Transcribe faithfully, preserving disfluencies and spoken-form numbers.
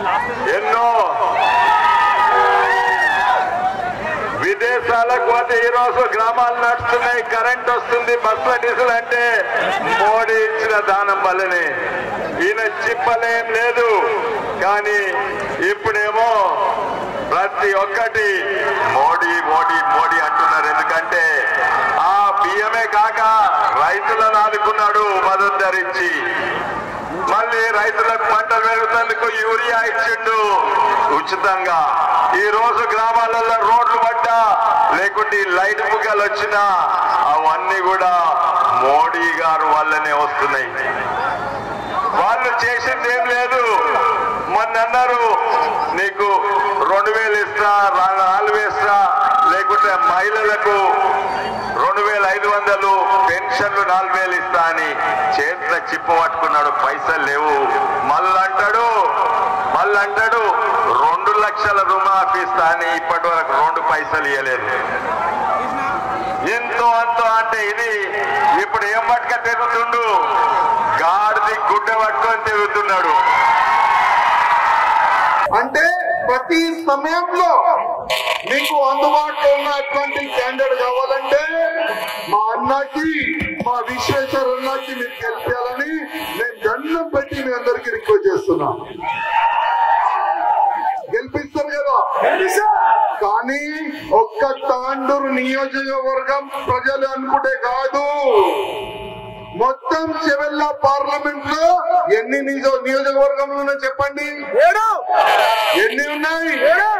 ఎన్నో విదేశాలకు పోతే ఈ రోజు గ్రామాలు నడుస్తున్నాయి, కరెంట్ వస్తుంది, బస్సుల డీజిల్ అంటే మోడీ ఇచ్చిన దానం వల్లనే. ఈయన చిప్పలేం లేదు. కానీ ఇప్పుడేమో ప్రతి ఒక్కటి మోడీ మోడీ మోడీ అంటున్నారు. ఎందుకంటే ఆ బియ్యమే కాక రైతులను ఆదుకున్నాడు మద్దతు ధరించి. మళ్ళీ రైతులకు పంటలు పెరుగుతందుకు యూరియా ఇచ్చిండు ఉచితంగా. ఈ రోజు గ్రామాలలో రోడ్లు పడ్డా లేకుంటే లైట్ బుగ్గలు వచ్చినా అవన్నీ కూడా మోడీ గారు వల్లనే వస్తున్నాయి. వాళ్ళు చేసింది ఏం లేదు. మొన్న అన్నారు నీకు రెండు వేలు ఇస్తా, నాలుగు ఇస్తా, లేకుంటే మహిళలకు రెండు వేల ఐదు వందలు పెన్షన్లు నాలుగు వేలు ఇస్తా అని చేత చిప్ప పట్టుకున్నాడు. పైసలు లేవు. మళ్ళంటాడు మళ్ళంటాడు రెండు లక్షల రుణమాఫీ ఇస్తా అని ఇప్పటి వరకు రెండు పైసలు ఇవ్వలేదు. ఎంతో అంతో అంటే ఇది ఇప్పుడు ఏం పట్టుక తిరుగుతుండు, గాడిది గుడ్డ పట్టుకొని తిరుగుతున్నాడు. అంటే ప్రతి సమయంలో మీకు అందుబాటులో ఉన్నటువంటి క్యాండిడేట్ కావాలంటే మా అన్నకి, మా విశ్వేశ్వర అన్నకి మీరు గెలిపాలని నేను దండం పెట్టి మీ అందరికీ రిక్వెస్ట్ చేస్తున్నా. గెలిపిస్తారు కదా. కానీ ఒక్క తాండూరు నియోజకవర్గం ప్రజలు అనుకుంటే కాదు, మొత్తం చెవెళ్ళ పార్లమెంట్ లో ఎన్ని నియోజకవర్గంలో చెప్పండి, ఎన్ని ఉన్నాయి?